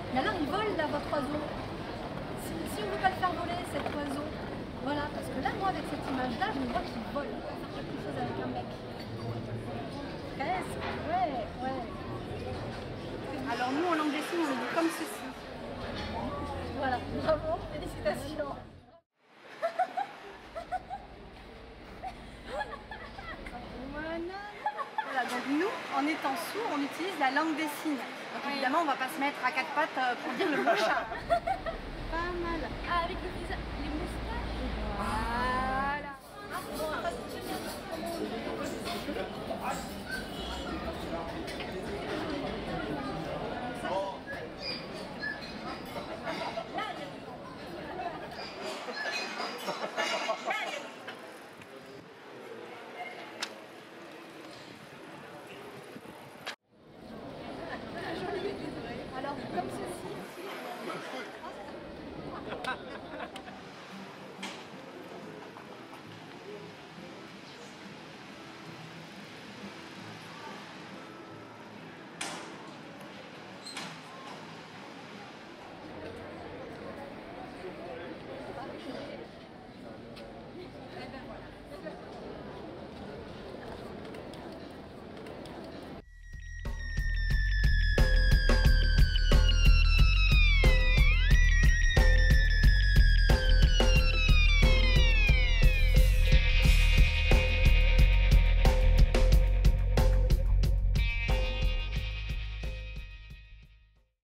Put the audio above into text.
Mais alors il vole là votre oiseau. Si on ne veut pas le faire voler cet oiseau, voilà, parce que là moi avec cette image là, je me vois qu'il vole, on va faire quelque chose avec un mec. Presque, ouais. Alors nous en langue des signes on dit comme ceci. Voilà, bravo, félicitations. Voilà, donc nous, en étant sourds, on utilise la langue des signes. Donc évidemment, on ne va pas se mettre à quatre pattes pour dire le mot chat. Pas mal. Ah, avec les moustaches. Voilà. Ah, bon,